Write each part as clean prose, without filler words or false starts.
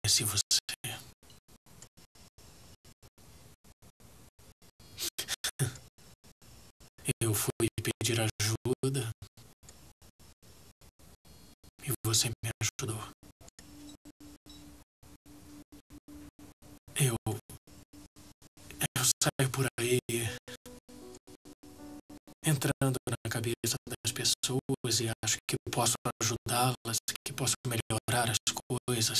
conheci você. Eu fui pedir ajuda e você me ajudou. Eu saio por aí entrando na cabeça das pessoas e acho que posso ajudá-las, que posso melhorar as coisas.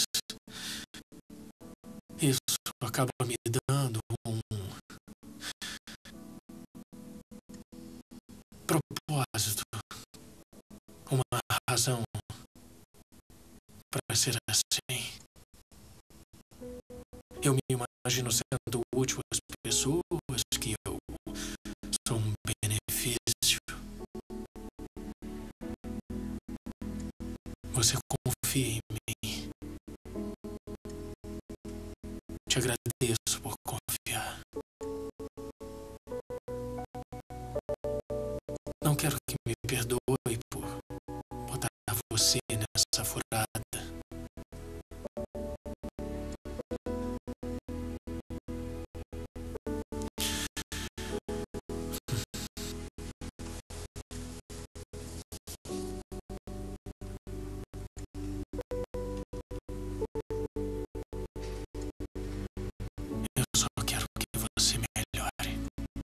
Isso acaba me dando um propósito, uma razão para ser assim. Eu me imagino sendo útil às pessoas, que eu sou um benefício. Você confia em mim. Te agradeço por confiar. Não quero que me perdoe por botar você nessa furada. Eu só quero que você melhore.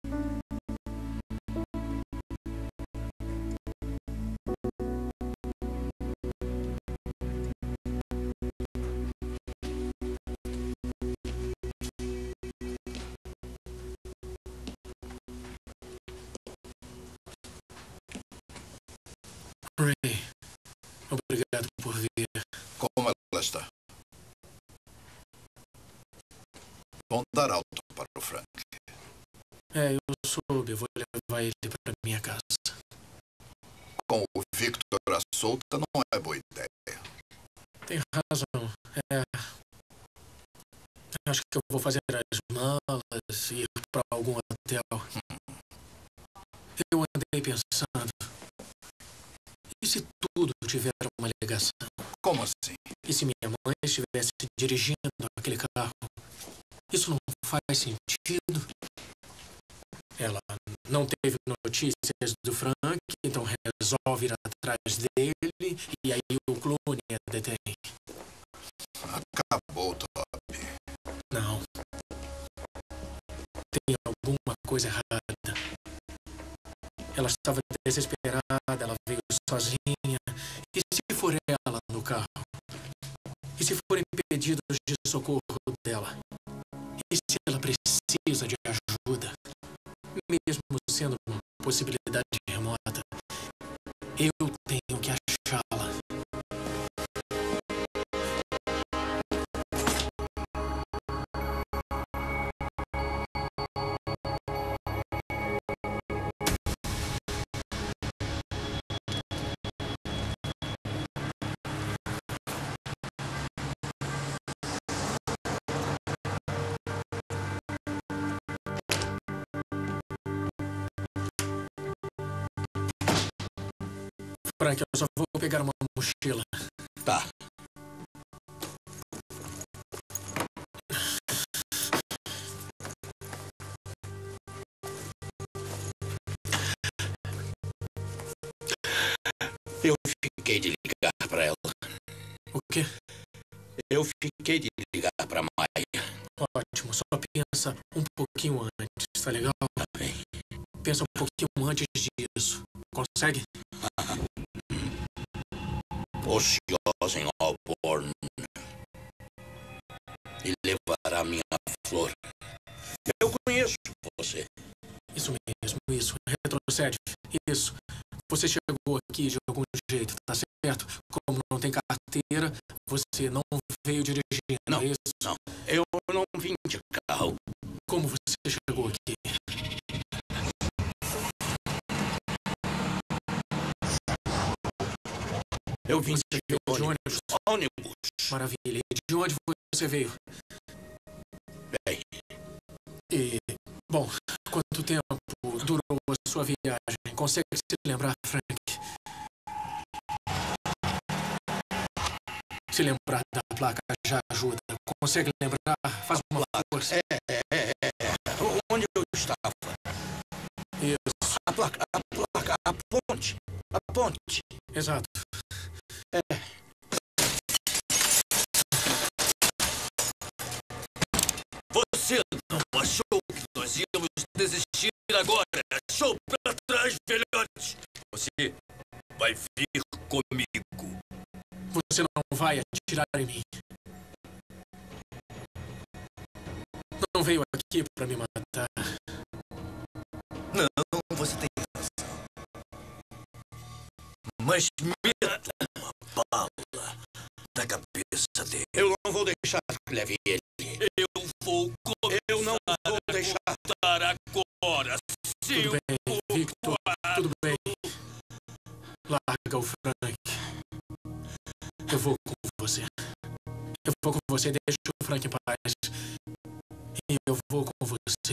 Ray, obrigado por vir. Como ela está? Vão dar alto para o Frank. Eu soube, eu vou levar ele para minha casa. Com o Victor à solta não é boa ideia. Tem razão. Acho que eu vou fazer as malas e ir para algum hotel. Eu andei pensando, e se tudo tiver uma ligação? Como assim? E se minha mãe estivesse dirigindo aquele carro? Isso não faz sentido. Ela não teve notícias do Frank, então resolve ir atrás dele, e aí o clone a detém. Acabou, Toby. Não. Tem alguma coisa errada. Ela estava desesperada, ela veio sozinha. E se for ela no carro? E se forem pedidos de socorro dela? E se ela precisa de ajuda? Mesmo sendo uma possibilidade remota, eu tenho que achá-la. Frank, eu só vou pegar uma mochila. Tá. Eu fiquei de ligar para ela. O quê? Eu fiquei de ligar para Maia. Ótimo, só pensa um pouquinho antes, tá legal? Tá bem. Pensa um pouquinho antes disso. Consegue? Ociosa em Auburn. E levará minha flor. Eu conheço você. Isso mesmo, isso. Retrocede. Isso. Você chegou aqui de algum jeito, tá certo? Como não tem carteira, você não veio dirigindo, Não, é isso? não. Eu não vim de carro. Como você chegou aqui? Eu vim Você de veio de ônibus. Ônibus. Maravilha. E de onde você veio? Bem, E, bom, quanto tempo durou a sua viagem? Consegue se lembrar, Frank? Se lembrar da placa já ajuda. Consegue lembrar? Faz uma força. Onde eu estava? Isso. A placa, a ponte. A ponte. Exato. Você não achou que nós íamos desistir agora? Achou pra trás, velhote? Você vai vir comigo. Você não vai atirar em mim. Não veio aqui pra me matar. Não, você tem razão. Mas meta uma bala na cabeça dele. Eu não vou deixar que leve ele. Eu não vou deixar. Agora. Tudo bem, Victor. Tudo bem. Larga o Frank. Eu vou com você. Eu vou com você. Deixa o Frank em paz. E eu vou com você.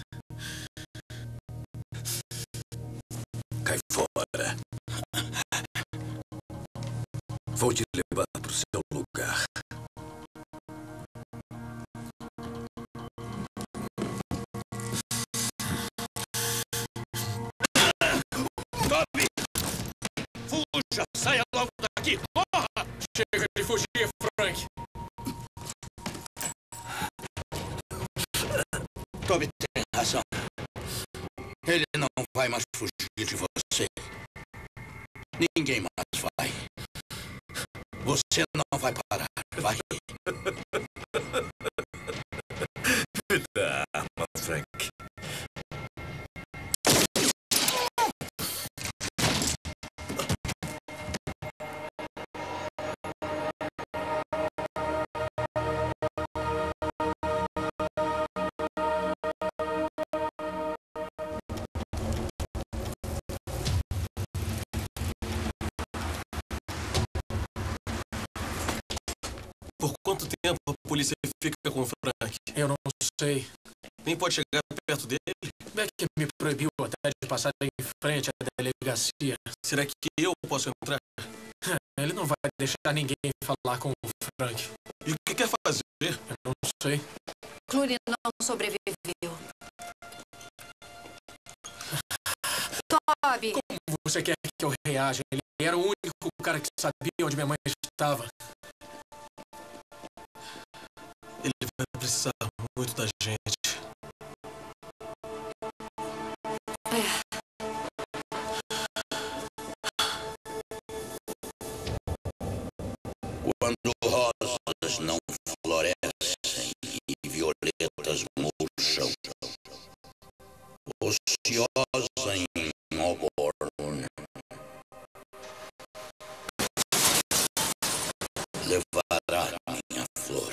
Cai fora. Vou te levar pro seu lugar. Toby! Fuja! Saia logo daqui! Corra! Chega de fugir, Frank. Toby tem razão. Ele não vai mais fugir de você. Ninguém mais vai. Você não vai parar, vai. Me dá a arma, Frank. Por quanto tempo a polícia fica com o Frank? Eu não sei. Nem pode chegar perto dele? Beck me proibiu até de passar em frente à delegacia. Será que eu posso entrar? Ele não vai deixar ninguém falar com o Frank. E o que quer fazer? Eu não sei. Clooney não sobreviveu. Toby! Como você quer que eu reaja? Ele era o único cara que sabia onde minha mãe estava. Ele vai precisar muito da gente. Quando rosas não florescem e violetas murcham, ociosa em Auburn, levará minha flor.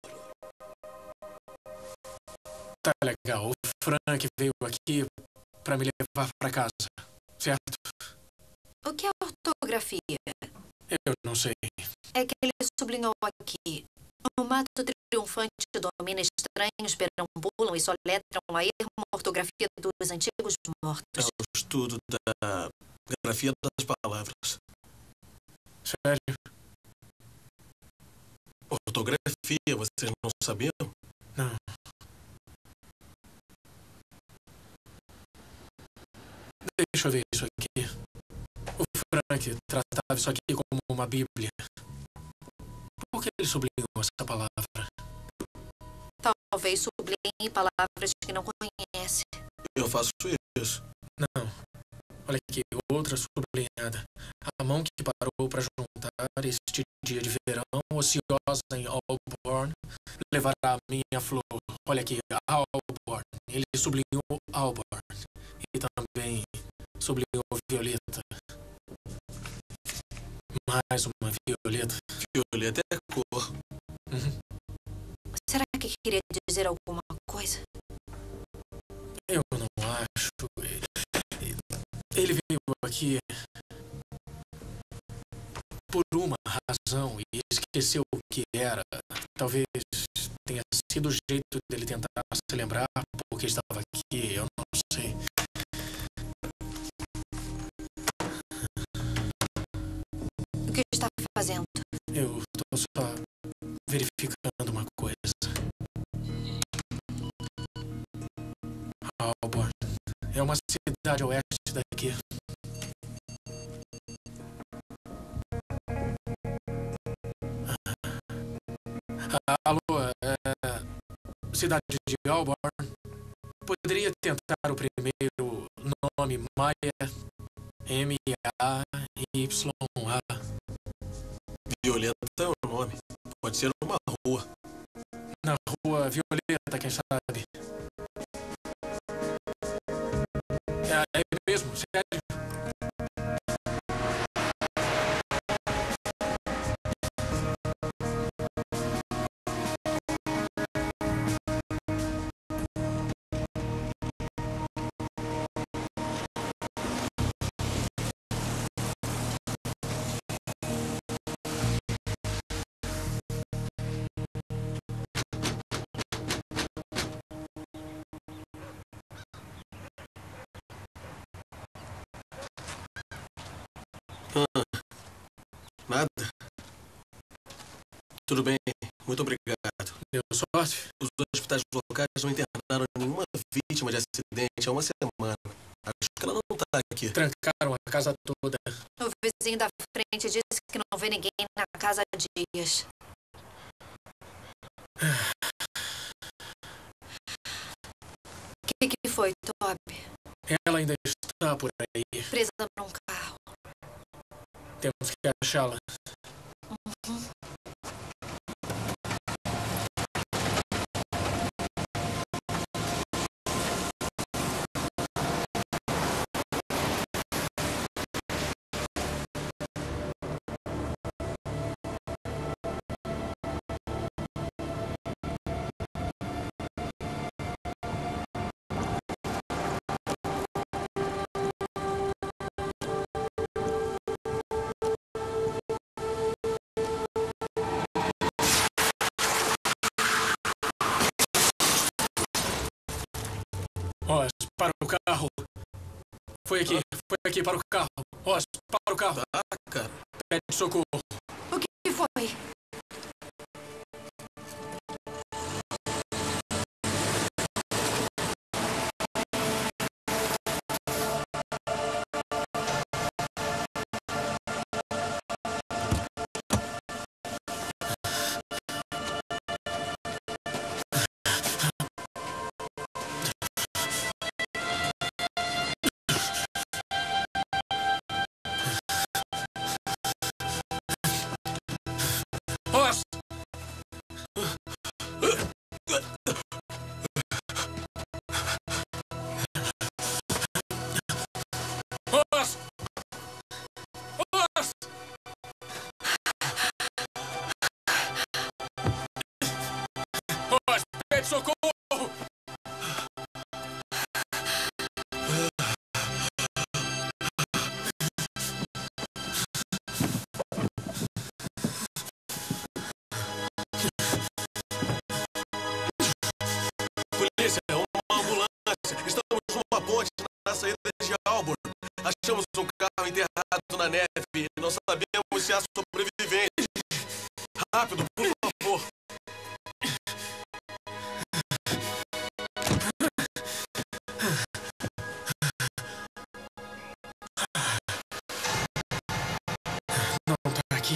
Tá legal. O Frank veio aqui pra me levar pra casa, certo? O que é ortografia? Eu não sei. É que ele sublinhou aqui. O mato triunfante domina, estranhos perambulam e soletram a erma ortografia dos antigos É mortos. o estudo da grafia das palavras. Sério? Ortografia, vocês não sabiam? Não. Deixa eu ver isso aqui. O Frank tratava isso aqui como uma bíblia. Por que ele sublinhou essa palavra? Talvez sublinhe palavras que não conhece. Eu faço isso. Não. Olha aqui, outra sublinhada. A mão que parou para juntar este dia de verão, ociosa em Auburn, levará a minha flor. Olha aqui, Auburn. Ele sublinhou Auburn. E também sublinhou violeta. Mais uma violeta. Violeta é cor. Uhum. Será que queria dizer alguma coisa? Eu não acho. Ele veio aqui por uma razão e esqueceu o que era. Talvez tenha sido o jeito dele tentar se lembrar porque estava aqui. Eu não sei. O que está fazendo? Eu só verificando uma coisa. Auburn é uma cidade a oeste daqui. Alô, cidade de Auburn. Poderia tentar o primeiro nome Maia, M-A-Y-A. Violeta é o nome. Pode ser uma rua. Na rua Violeta, quem sabe? É mesmo, sério? Nada. Tudo bem, muito obrigado. Deu sorte? Os hospitais locais não internaram nenhuma vítima de acidente há uma semana. Acho que ela não tá aqui. Trancaram a casa toda. O vizinho da frente disse que não vê ninguém na casa há dias. O que foi, Toby? Ela ainda está por aí. Presa num carro. Temos que achá-la. Ross, para o carro. Foi aqui, para o carro. Ross, para o carro. Cara. Pede socorro. O que foi? Ross! Ross! Ross! Ross, pede socorro! Polícia, é uma ambulância. Estamos numa ponte na saída de Auburn. Achamos um carro enterrado na neve e não sabemos se há sobreviventes. Rápido, por favor. Não tá aqui.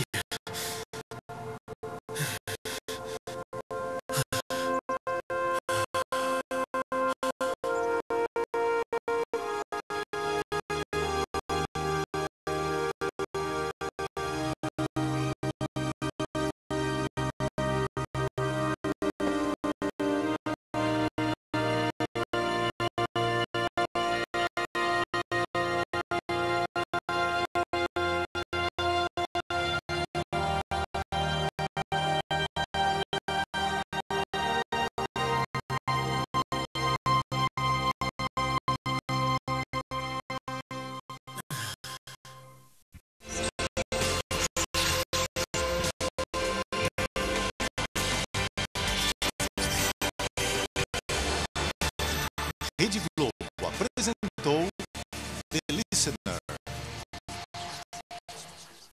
Rede Globo apresentou The Listener.